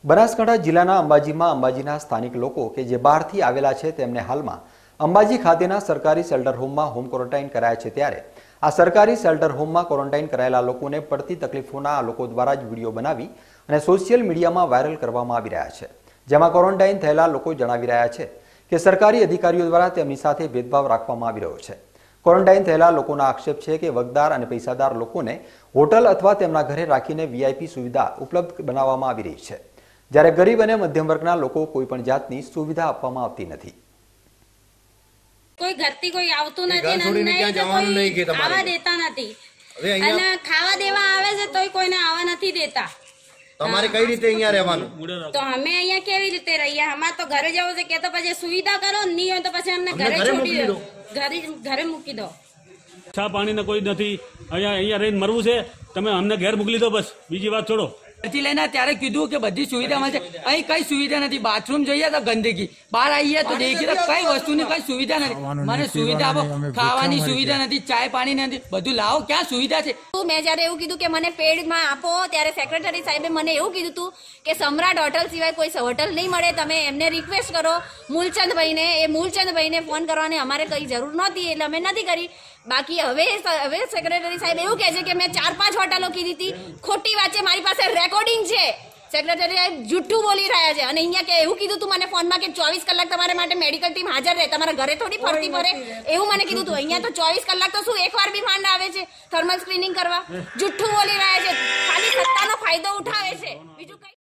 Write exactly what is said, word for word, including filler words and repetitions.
બનાસકાંઠા જિલ્લાના અંબાજીમાં અંબાજીના સ્થાનિક લોકો કે જે બહારથી આવેલા છે તેમને હાલમાં અંબાજી ખાતેના સરકારી શેલ્ટર હોમમાં હોમ ક્વોરન્ટાઇન કરાયા છે। ત્યારે આ સરકારી શેલ્ટર હોમમાં ક્વોરન્ટાઇન કરાયેલા લોકોને પડતી તકલીફોના લોકો દ્વારા જ વિડીયો બનાવી અને સોશિયલ મીડિયામાં વાયરલ કરવામાં આવી રહ્યા છે। જેમાં ક્વોરન્ટાઇન થયેલા લોકો જણાવી રહ્યા છે કે સરકારી અધિકારીઓ દ્વારા તેમની સાથે ભેદભાવ રાખવામાં આવી રહ્યો છે। ક્વોરન્ટાઇન થયેલા લોકોના આક્ષેપ છે કે વગદાર અને પૈસાદાર લોકોને હોટલ અથવા તેમના ઘરે રાખીને વીઆઈપી સુવિધા ઉપલબ્ધ બનાવવામાં આવી રહી છે, જ્યારે ગરીબ અને મધ્યમ વર્ગના લોકો કોઈ પણ જાતની સુવિધા આપવામાં આવતી નથી। કોઈ ઘરથી કોઈ આવતું નથી ને આવા દેતા નથી અને ખાવા દેવા આવે છે તોય કોઈને આવા નથી દેતા। તમારે કઈ રીતે અહીંયા રહેવાનું? તો અમે અહીંયા કેવી રીતે રહીએ? અમારે તો ઘરે જવું છે કે તો પછી સુવિધા કરો, નહીં હોય તો પછી અમને ઘરે છોડી દો, ઘરે ઘરે મૂકી દો। ચા પાણી ને કોઈ નથી, અહીંયા અહીંયા રહીને મરવું છે, તમે અમને ઘેર મોકલી દો, બસ બીજી વાત છોડો। થી લઈને ત્યારે કીધું કે બધી સુવિધા મળશે, અહીં કઈ સુવિધા નથી। બાથરૂમ જોઈએ તો ગંદકી, બહાર આવીએ તો દેખીએ તો કઈ વસ્તુની કઈ સુવિધા નથી। મને સુવિધા આપો, ખાવાની સુવિધા નથી, ચાય પાણી નથી, બધું લાવો, ક્યાં સુવિધા છે? મેં જયારે એવું કીધું કે મને પેડમાં આપો ત્યારે સેક્રેટરી સાહેબે મને એવું કીધું હતું કે સમ્રાટ હોટલ સિવાય કોઈ હોટલ નહીં મળે, તમે એમને રિક્વેસ્ટ કરો મૂલચંદભાઈને। એ મૂલચંદભાઈને ફોન કરવાની અમારે કઈ જરૂર નહોતી એટલે અમે નથી કરી। બાકી હવે હવે સેક્રેટરી સાહેબ એવું કહે છે કે મેં ચાર પાંચ હોટલો કીધી હતી, ખોટી વાત છે, મારી પાસે રેકોર્ડિંગ છે। સેક્રેટરી સાહેબ જુઠ્ઠું બોલી રહ્યા છે અને અહીંયા કે એવું કીધું તું મને ફોનમાં કે ચોવીસ કલાક તમારા માટે મેડિકલ ટીમ હાજર રહે, તમારા ઘરે થોડી ફરતી ફરે એવું મને કીધું તું। અહીંયા તો ચોવીસ કલાક તો શું એક વાર બી માંડ આવે છે થર્મલ સ્ક્રીનિંગ કરવા? જુઠ્ઠું બોલી રહ્યા છે, ખાલી સત્તાનો ફાયદો ઉઠાવે છે, બીજું કઈ